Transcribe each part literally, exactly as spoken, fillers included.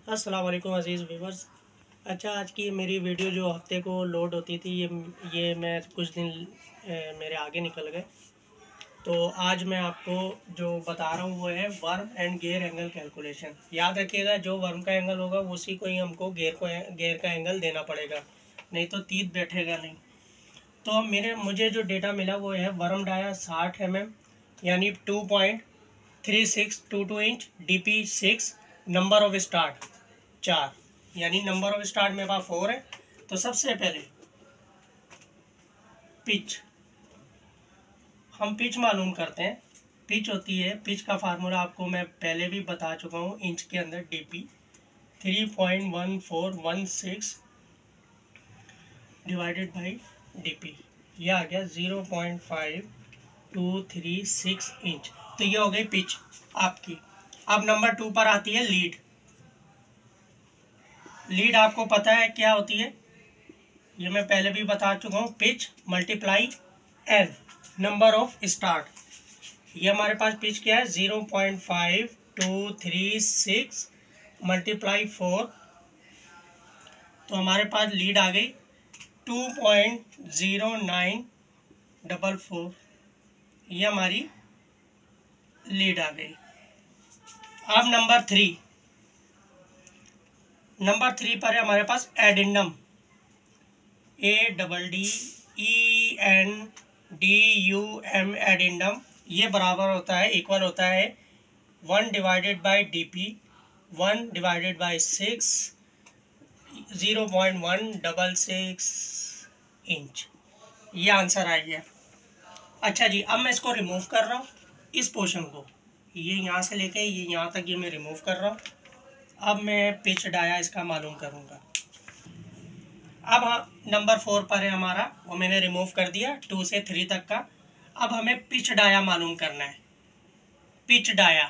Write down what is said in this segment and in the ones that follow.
अस्सलाम वालेकुम अज़ीज़ व्यूवर्स। अच्छा, आज की मेरी वीडियो जो हफ्ते को लोड होती थी ये ये मैं कुछ दिन ए, मेरे आगे निकल गए। तो आज मैं आपको जो बता रहा हूँ वो है worm and gear angle calculation. याद रखिएगा, जो वर्म का एंगल होगा उसी को ही हमको गेयर को गेयर का एंगल देना पड़ेगा, नहीं तो तीत बैठेगा नहीं। तो मेरे मुझे जो डेटा मिला वो है वर्म डाया साठ एम एम यानी two point three six two two inch, D P six, number of start चार, यानी नंबर ऑफ स्टार्ट मेरे पास फोर है। तो सबसे पहले पिच, हम पिच मालूम करते हैं। पिच होती है, पिच का फार्मूला आपको मैं पहले भी बता चुका हूँ, इंच के अंदर DP three point one four one six divided by DP, यह आ गया zero point five two three six inch. तो ये हो गई पिच आपकी। अब नंबर टू पर आती है लीड। लीड आपको पता है क्या होती है, ये मैं पहले भी बता चुका हूँ, pitch multiply N, number of start. ये हमारे पास पिच क्या है, zero point five two three six multiply four, तो हमारे पास लीड आ गई two point zero nine double four, ये हमारी लीड आ गई। अब नंबर थ्री, नंबर थ्री पर है हमारे पास addendum, A double D E N D U M, addendum. ये बराबर होता है, इक्वल होता है one divided by D P, one divided by six, zero point one double six inch. ये आंसर आ गया। अच्छा जी, अब मैं इसको रिमूव कर रहा हूँ, इस पोर्शन को, ये यहाँ से लेके ये यहाँ तक ये मैं रिमूव कर रहा हूँ। अब मैं पिच डाया इसका मालूम करूँगा। अब हाँ, नंबर फोर पर है हमारा, वो मैंने रिमूव कर दिया, टू से थ्री तक का। अब हमें पिच डाया मालूम करना है। पिच डाया,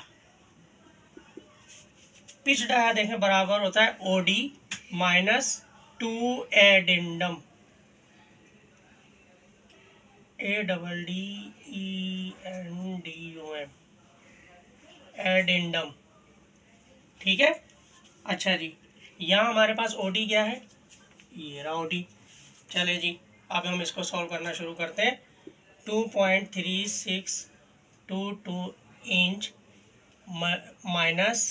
पिच डाया देखें बराबर होता है O D minus two addendum, A double D E N D U M, addendum. ठीक है। अच्छा जी, यहाँ हमारे पास ओ डी क्या है, ये रहा ओ डी। चले जी, अब हम इसको सॉल्व करना शुरू करते हैं। Two point three six two two inch minus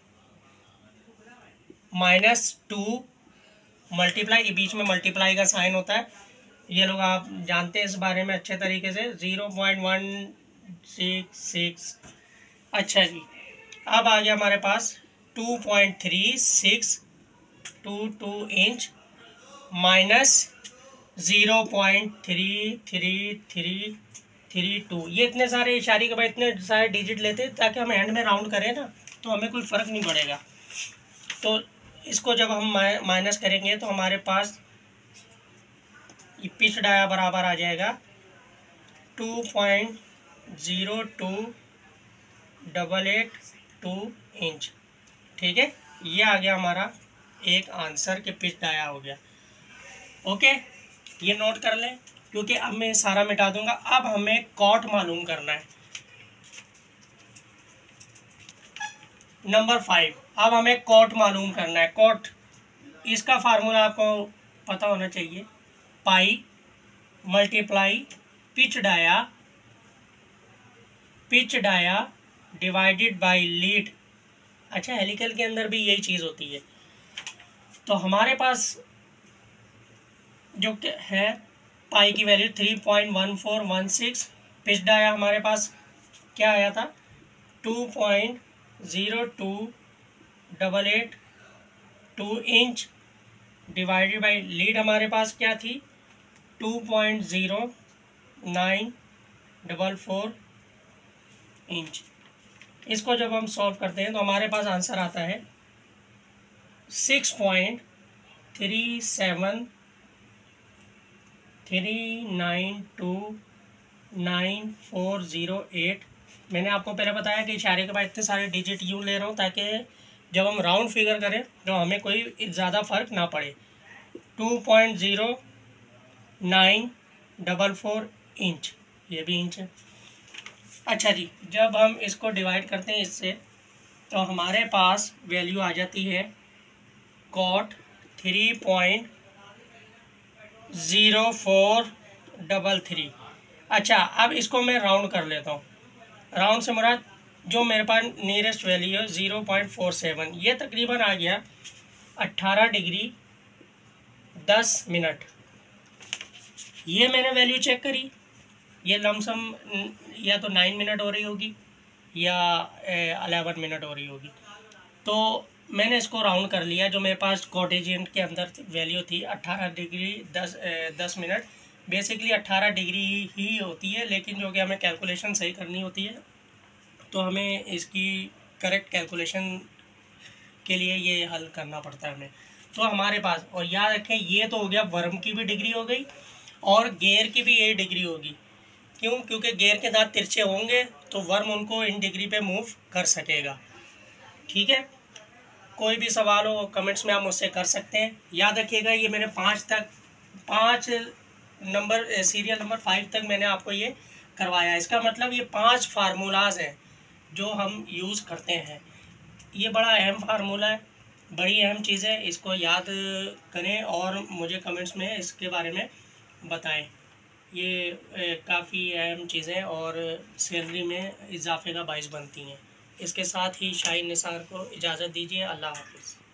minus two multiply, बीच में मल्टीप्लाई का साइन होता है, ये लोग आप जानते हैं इस बारे में अच्छे तरीके से, zero point one six six. अच्छा जी, अब आ गया हमारे पास two point three six two two inch minus zero point three three three three two. ये इतने सारे इशारे के बाद इतने सारे डिजिट लेते ताकि हम एंड में राउंड करें ना, तो हमें कोई फ़र्क नहीं पड़ेगा। तो इसको जब हम माइनस करेंगे तो हमारे पास ये पिच डाया बराबर आ जाएगा two point zero two double eight two inch. ठीक है, ये आ गया हमारा एक आंसर के पिच डाया हो गया। ओके, ये नोट कर लें, क्योंकि अब मैं सारा मिटा दूंगा। अब हमें कॉट मालूम करना है, नंबर फाइव। अब हमें कॉट मालूम करना है। कॉट, इसका फार्मूला आपको पता होना चाहिए, pi multiply pitch dia, pitch dia divided by lead. अच्छा, हेलिकल के अंदर भी यही चीज़ होती है। तो हमारे पास जो है पाई की value three point one four one six, pitch dia हमारे पास क्या आया था, two point zero two double eight two inch divided by lead हमारे पास क्या थी, two point zero nine double four inch. इसको जब हम सॉल्व करते हैं तो हमारे पास आंसर आता है six point three seven three nine two nine four zero eight. मैंने आपको पहले बताया कि इशारे के बाद इतने सारे डिजिट यूँ ले रहा हूँ ताकि जब हम राउंड फिगर करें तो हमें कोई ज़्यादा फर्क ना पड़े। Two point zero nine double four inch, ये भी इंच है। अच्छा जी, जब हम इसको डिवाइड करते हैं इससे तो हमारे पास वैल्यू आ जाती है cot three point zero four double three. अच्छा, अब इसको मैं राउंड कर लेता हूँ। राउंड से मुराद जो मेरे पास नियरेस्ट वैल्यू है ज़ीरो पॉइंट फोर सेवन, ये तकरीबन आ गया अट्ठारह डिग्री दस मिनट। ये मैंने वैल्यू चेक करी, ये लमसम या तो नाइन मिनट हो रही होगी या अलेवन मिनट हो रही होगी। तो मैंने इसको राउंड कर लिया। जो मेरे पास कोटेजेंट के अंदर वैल्यू थी अट्ठारह डिग्री दस दस मिनट, बेसिकली अट्ठारह डिग्री ही होती है, लेकिन जो कि हमें कैलकुलेशन सही करनी होती है तो हमें इसकी करेक्ट कैलकुलेशन के लिए ये हल करना पड़ता है हमें। तो हमारे पास, और याद रखें ये तो हो गया वर्म की भी डिग्री हो गई और गेयर की भी ये डिग्री होगी। क्यों? क्योंकि गेयर के दांत तिरछे होंगे तो वर्म उनको इन डिग्री पे मूव कर सकेगा। ठीक है, कोई भी सवाल हो कमेंट्स में आप मुझसे कर सकते हैं। याद रखिएगा ये मैंने पाँच तक पाँच नंबर सीरियल नंबर फाइव तक मैंने आपको ये करवाया। इसका मतलब ये पांच फार्मूलाज हैं जो हम यूज़ करते हैं। ये बड़ा अहम फार्मूला है, बड़ी अहम चीज़ है, इसको याद करें और मुझे कमेंट्स में इसके बारे में बताएं। ये काफ़ी अहम चीज़ें और सैलरी में इजाफे का बाइस बनती हैं। इसके साथ ही शाहीन निसार को इजाज़त दीजिए। अल्लाह हाफ़िज़।